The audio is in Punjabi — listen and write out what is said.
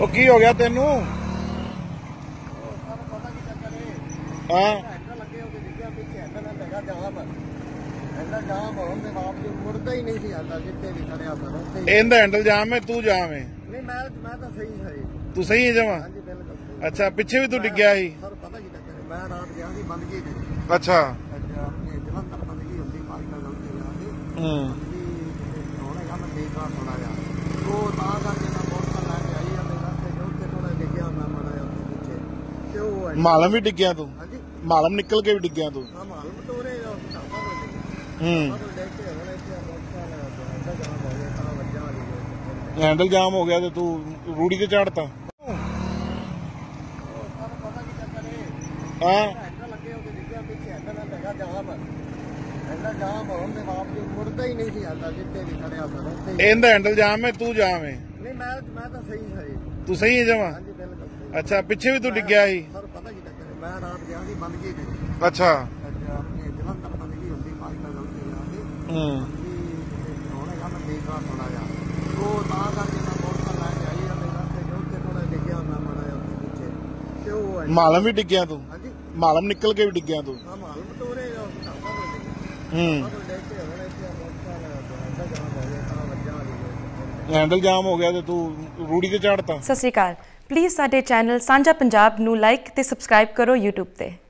ਉਹ ਕੀ ਹੋ ਗਿਆ ਤੈਨੂੰ? ਹਾਂ ਮੁੜਦਾ ਹੀ ਨਹੀਂ ਸੀ ਆਂਦਾ ਜਿੱਥੇ ਵੀ ਖੜਿਆ ਸਰ ਇਹਦਾ ਹੈਂਡਲ ਜਾਮ ਹੈ ਤੂੰ ਜਾਮ ਹੈ? ਨਹੀਂ ਮੈਂ ਤਾਂ ਸਹੀ ਹੈ। ਤੂੰ ਸਹੀ ਹੈ ਜਮਾ? ਹਾਂਜੀ ਬਿਲਕੁਲ। ਅੱਛਾ ਪਿੱਛੇ ਵੀ ਤੂੰ ਡਿੱਗਿਆ ਸੀ? ਸਰ ਪਤਾ ਕੀ ਚੱਕਰ ਹੈ, ਮੈਂ ਰਾਤ ਗਿਆ ਸੀ ਬੰਦਗੀ ਤੇ। ਅੱਛਾ ਆਪਣੇ ਜਲੰਧਰ ਬੰਦਗੀ ਹੁੰਦੀ ਮਾਈਕਲ ਗਲਤੀ ਗਿਆ ਸੀ। ਹੁਣ ਹੈਗਾ ਮੈਂ ਦੇਖਾ ਥੋੜਾ ਜਿਹਾ ਉਹ ਤਾਂ ਕਰਕੇ ਮੈਂ ਮੋਟਰ ਲੈ ਕੇ ਆਈ ਆ ਮੇਰੇ ਰਸਤੇ ਚ ਉੱਥੇ ਥੋੜਾ ਡਿੱਗਿਆ ਮੈਂ ਮਾੜਾ ਜਿਹਾ ਪਿੱਛੇ ਤੇ ਉਹ ਮਾਲਮ ਵੀ ਡਿੱਗਿਆ ਤੂੰ? ਹਾਂਜੀ ਮਾਲਮ ਨਿਕਲ ਕੇ ਵੀ ਡਿੱਗਿਆ ਤੂੰ? ਹਾਂ ਮਾਲਮ ਤੋਰੇ हैंडल जाम हो गया तो तू रूढ़ी से चढ़ता? हाँ मुड़ता ही नहीं सी आता जितने भी खड़िया सर ਇਹਦਾ हैंडल जाम है तू जाम है? नहीं मैं तो सही है। तू सही है जमा? हाँ जी बिल्कुल। अच्छा पिछे भी तू डिग्या ही? सर पता की चक्कर है, मैं रात गया ਸੀ ਬੰਦਗੀ ਤੇ। अच्छा ਆਪਣੇ ਜਲੰਧਰ ਬੰਦਗੀ ਹੁੰਦੀ ਮਾਈਕਲ ਗਲਤੀ ਗਿਆ ਸੀ। ਹੁਣ ਹੈਗਾ ਮੈਂ ਦੇਖਾ ਥੋੜਾ ਜਿਹਾ ਉਹ ਤਾਂ ਕਰਕੇ ਮੈਂ ਮੋਟਰ ਲੈ ਕੇ ਆਈ ਆ ਮੇਰੇ ਰਸਤੇ ਚ ਉੱਥੇ ਥੋੜਾ ਡਿੱਗਿਆ ਮੈਂ ਮਾੜਾ ਜਿਹਾ ਪਿੱਛੇ ਤੇ ਉਹ ਮਾਲਮ ਵੀ ਡਿੱਗਿਆ ਤੂੰ? ਹਾਂਜੀ ਮਾਲਮ ਨਿਕਲ ਕੇ ਵੀ ਡਿੱਗਿਆ ਤੂੰ? ਹਾਂ ਮਾਲਮ ਤੋਰੇ हैंडल जाम हो गया तो तू रूढ़ी से चढ़ता? सत श्री अकाल। प्लीज़ साडे चैनल सांझा पंजाब नू लाइक ते सबसक्राइब करो यूट्यूब ते।